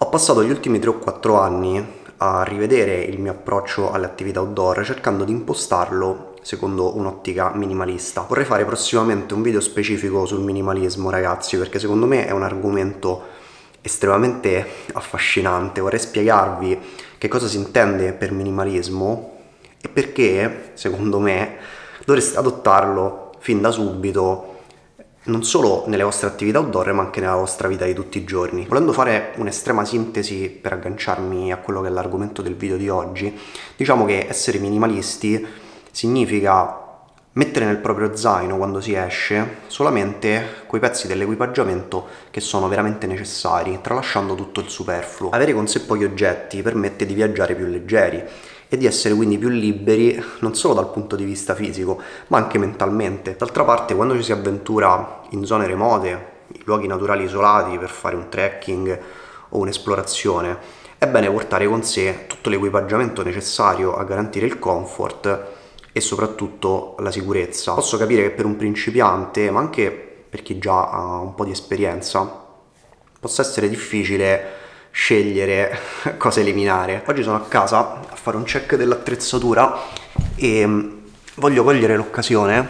passato gli ultimi 3 o 4 anni a rivedere il mio approccio alle attività outdoor cercando di impostarlo secondo un'ottica minimalista. Vorrei fare prossimamente un video specifico sul minimalismo, ragazzi, perché secondo me è un argomento estremamente affascinante. Vorrei spiegarvi che cosa si intende per minimalismo e perché, secondo me, dovreste adottarlo fin da subito, non solo nelle vostre attività outdoor ma anche nella vostra vita di tutti i giorni. Volendo fare un'estrema sintesi per agganciarmi a quello che è l'argomento del video di oggi, diciamo che essere minimalisti significa mettere nel proprio zaino, quando si esce, solamente quei pezzi dell'equipaggiamento che sono veramente necessari, tralasciando tutto il superfluo. Avere con sé pochi oggetti permette di viaggiare più leggeri e di essere quindi più liberi non solo dal punto di vista fisico ma anche mentalmente. D'altra parte, quando ci si avventura in zone remote, in luoghi naturali isolati per fare un trekking o un'esplorazione, è bene portare con sé tutto l'equipaggiamento necessario a garantire il comfort e soprattutto la sicurezza. Posso capire che per un principiante, ma anche per chi già ha un po' di esperienza, possa essere difficile scegliere cosa eliminare. Oggi sono a casa a fare un check dell'attrezzatura e voglio cogliere l'occasione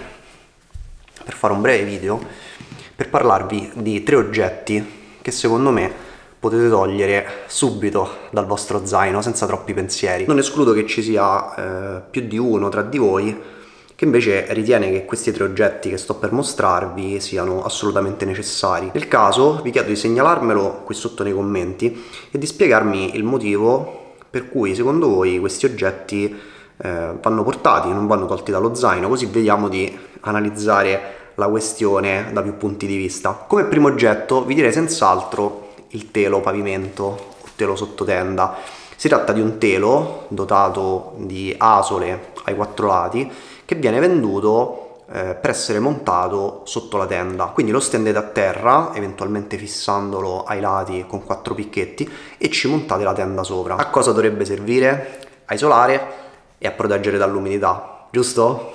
per fare un breve video per parlarvi di 3 oggetti che secondo me potete togliere subito dal vostro zaino senza troppi pensieri. Non escludo che ci sia più di uno tra di voi che invece ritiene che questi 3 oggetti che sto per mostrarvi siano assolutamente necessari. Nel caso vi chiedo di segnalarmelo qui sotto nei commenti e di spiegarmi il motivo per cui secondo voi questi oggetti vanno portati, non vanno tolti dallo zaino, così vediamo di analizzare la questione da più punti di vista. Come primo oggetto vi direi senz'altro il telo pavimento o telo sottotenda. Si tratta di un telo dotato di asole ai 4 lati che viene venduto per essere montato sotto la tenda. Quindi lo stendete a terra, eventualmente fissandolo ai lati con 4 picchetti, e ci montate la tenda sopra. A cosa dovrebbe servire? A isolare e a proteggere dall'umidità, giusto?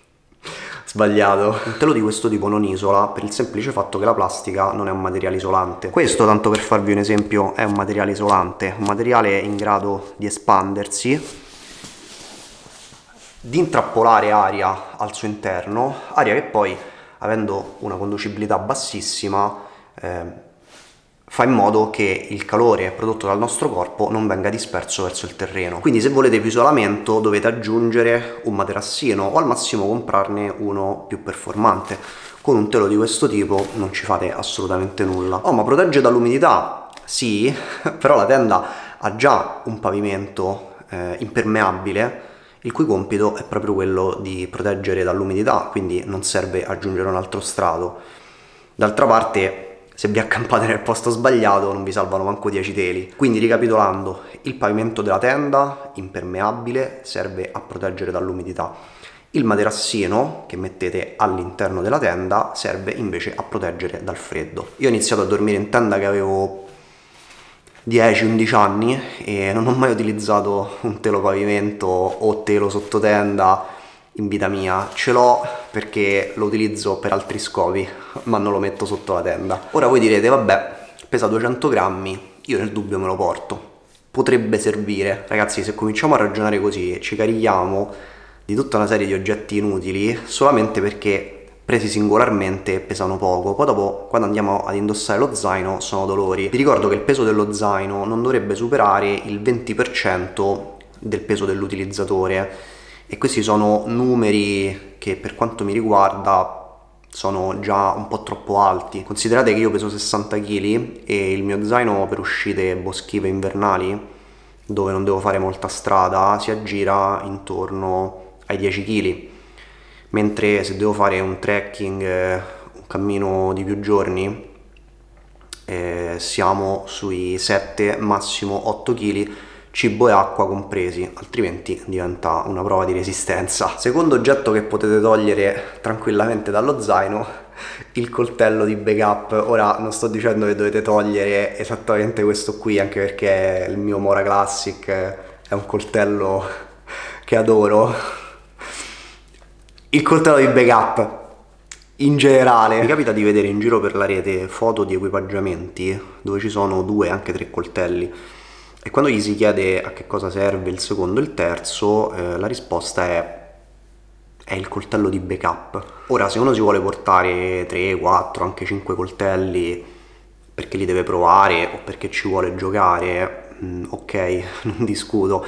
Sbagliato. Un telo di questo tipo non isola per il semplice fatto che la plastica non è un materiale isolante. Questo, tanto per farvi un esempio, è un materiale isolante, un materiale in grado di espandersi, di intrappolare aria al suo interno, aria che poi, avendo una conducibilità bassissima, fa in modo che il calore prodotto dal nostro corpo non venga disperso verso il terreno. Quindi se volete più isolamento dovete aggiungere un materassino o al massimo comprarne uno più performante. Con un telo di questo tipo non ci fate assolutamente nulla. Oh, ma protegge dall'umidità? Sì, però la tenda ha già un pavimento impermeabile, il cui compito è proprio quello di proteggere dall'umidità, quindi non serve aggiungere un altro strato. D'altra parte, se vi accampate nel posto sbagliato non vi salvano manco 10 teli. Quindi, ricapitolando, il pavimento della tenda impermeabile serve a proteggere dall'umidità. Il materassino che mettete all'interno della tenda serve invece a proteggere dal freddo. Io ho iniziato a dormire in tenda che avevo 10-11 anni e non ho mai utilizzato un telo pavimento o telo sottotenda in vita mia. Ce l'ho perché lo utilizzo per altri scopi, ma non lo metto sotto la tenda. Ora voi direte, vabbè, pesa 200 grammi, io nel dubbio me lo porto, potrebbe servire. Ragazzi, se cominciamo a ragionare così ci carichiamo di tutta una serie di oggetti inutili solamente perché presi singolarmente pesano poco, poi dopo quando andiamo ad indossare lo zaino sono dolori. Vi ricordo che il peso dello zaino non dovrebbe superare il 20% del peso dell'utilizzatore e questi sono numeri che per quanto mi riguarda sono già un po' troppo alti. Considerate che io peso 60 kg e il mio zaino per uscite boschive invernali, dove non devo fare molta strada, si aggira intorno ai 10 kg. Mentre se devo fare un trekking, un cammino di più giorni, siamo sui 7, massimo 8 kg, cibo e acqua compresi, altrimenti diventa una prova di resistenza. Secondo oggetto che potete togliere tranquillamente dallo zaino, il coltello di backup. Ora non sto dicendo che dovete togliere esattamente questo qui, anche perché il mio Mora Classic è un coltello che adoro. Il coltello di backup In generale mi capita di vedere in giro per la rete foto di equipaggiamenti dove ci sono 2, anche 3 coltelli, e quando gli si chiede a che cosa serve il secondo e il terzo, la risposta è il coltello di backup. Ora, se uno si vuole portare 3, 4, anche 5 coltelli perché li deve provare o perché ci vuole giocare, ok, non discuto.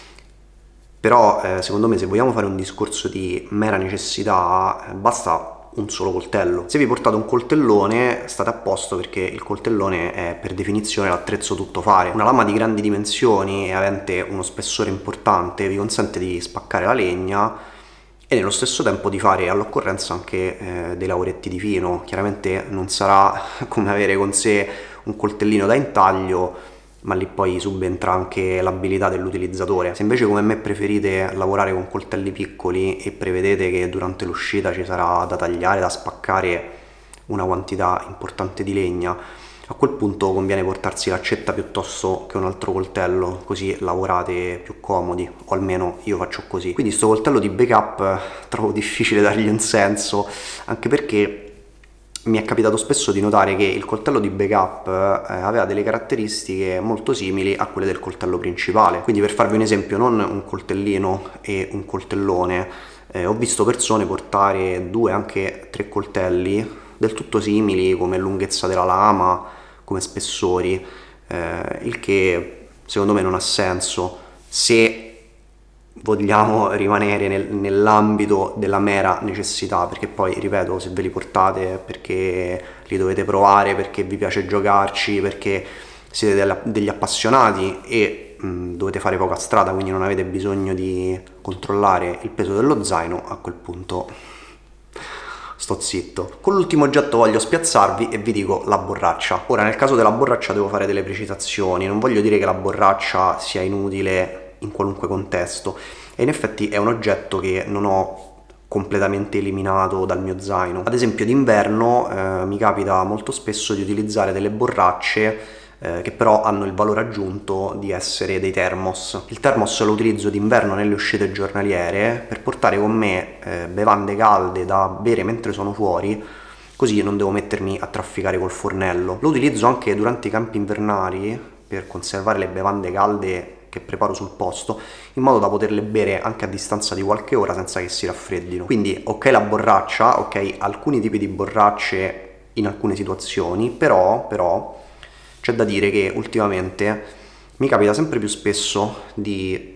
Però secondo me, se vogliamo fare un discorso di mera necessità, basta un solo coltello. Se vi portate un coltellone state a posto, perché il coltellone è per definizione l'attrezzo tuttofare. Una lama di grandi dimensioni e avente uno spessore importante vi consente di spaccare la legna e nello stesso tempo di fare all'occorrenza anche dei lavoretti di fino. Chiaramente non sarà come avere con sé un coltellino da intaglio, ma lì poi subentra anche l'abilità dell'utilizzatore. Se invece come me preferite lavorare con coltelli piccoli e prevedete che durante l'uscita ci sarà da tagliare, da spaccare una quantità importante di legna, a quel punto conviene portarsi l'accetta piuttosto che un altro coltello, così lavorate più comodi, o almeno io faccio così. Quindi sto coltello di backup trovo difficile dargli un senso, anche perché mi è capitato spesso di notare che il coltello di backup aveva delle caratteristiche molto simili a quelle del coltello principale. Quindi, per farvi un esempio, non un coltellino e un coltellone, ho visto persone portare 2, anche 3 coltelli del tutto simili come lunghezza della lama, come spessori, il che secondo me non ha senso se vogliamo rimanere nell'ambito della mera necessità, perché poi, ripeto, se ve li portate perché li dovete provare, perché vi piace giocarci, perché siete degli appassionati e dovete fare poca strada, quindi non avete bisogno di controllare il peso dello zaino, a quel punto sto zitto. Con l'ultimo oggetto voglio spiazzarvi e vi dico la borraccia. Ora, nel caso della borraccia devo fare delle precisazioni, non voglio dire che la borraccia sia inutile in qualunque contesto, e in effetti è un oggetto che non ho completamente eliminato dal mio zaino. Ad esempio d'inverno mi capita molto spesso di utilizzare delle borracce che però hanno il valore aggiunto di essere dei termos. Il termos lo utilizzo d'inverno nelle uscite giornaliere per portare con me bevande calde da bere mentre sono fuori, così non devo mettermi a trafficare col fornello. Lo utilizzo anche durante i campi invernali per conservare le bevande calde che preparo sul posto, in modo da poterle bere anche a distanza di qualche ora senza che si raffreddino. Quindi ok la borraccia, ok alcuni tipi di borracce in alcune situazioni, però c'è da dire che ultimamente mi capita sempre più spesso di,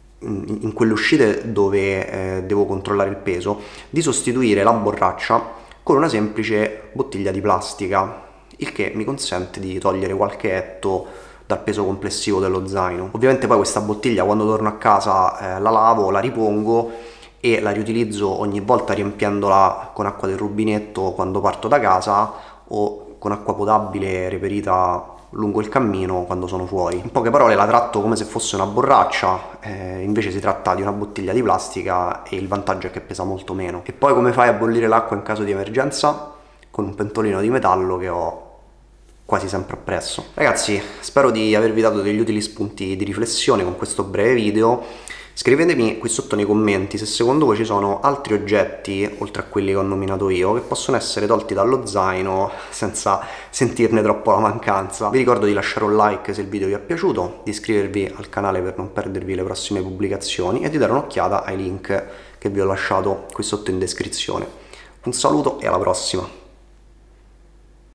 in quelle uscite dove devo controllare il peso, di sostituire la borraccia con una semplice bottiglia di plastica, il che mi consente di togliere qualche etto dal peso complessivo dello zaino. Ovviamente poi questa bottiglia, quando torno a casa, la lavo, la ripongo e la riutilizzo ogni volta riempiendola con acqua del rubinetto quando parto da casa, o con acqua potabile reperita lungo il cammino quando sono fuori. In poche parole la tratto come se fosse una borraccia, invece si tratta di una bottiglia di plastica e il vantaggio è che pesa molto meno. E poi come fai a bollire l'acqua in caso di emergenza? Con un pentolino di metallo che ho quasi sempre appresso. Ragazzi, spero di avervi dato degli utili spunti di riflessione con questo breve video. Scrivetemi qui sotto nei commenti se secondo voi ci sono altri oggetti, oltre a quelli che ho nominato io, che possono essere tolti dallo zaino senza sentirne troppo la mancanza. Vi ricordo di lasciare un like se il video vi è piaciuto, di iscrivervi al canale per non perdervi le prossime pubblicazioni e di dare un'occhiata ai link che vi ho lasciato qui sotto in descrizione. Un saluto e alla prossima!